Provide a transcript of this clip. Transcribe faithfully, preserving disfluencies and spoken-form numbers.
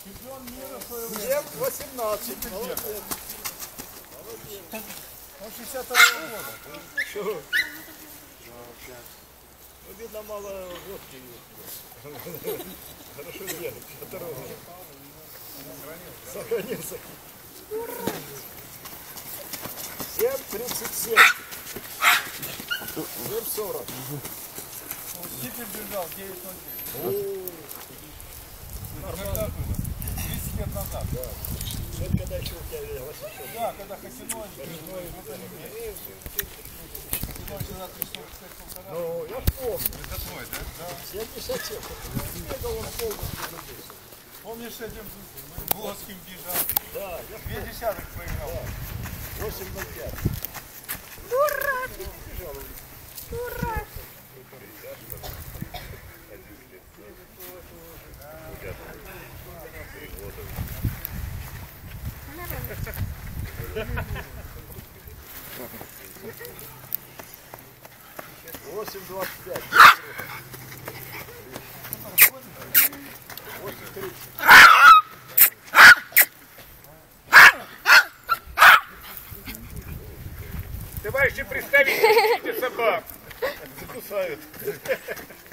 Всем восемнадцать. Молодец. Молодец. Он шестьдесят второго года. Чего? Ну, видно, мало водки. Хорошо делает. шестьдесят второго года. Сохранился. семь тридцать семь. семь сорок. Теперь бежал девять ноль девять. О, Когда было? тридцать лет назад. да. Это когда еще у тебя восемьсот. Да, когда Хатиной, это не мне. Хатиной тогда триста сорок пять полтора. Ну, я помню. Это твой, да? Да. семьдесят семь. Бегал он полностью забился. Помнишь, с этим Володским бежал? Да, я Две десятых проиграл. восемь ноль пять. Дурак! Дурак! восемь двадцать пять. восемь тридцать. Товарищи представители, собак. Закусают.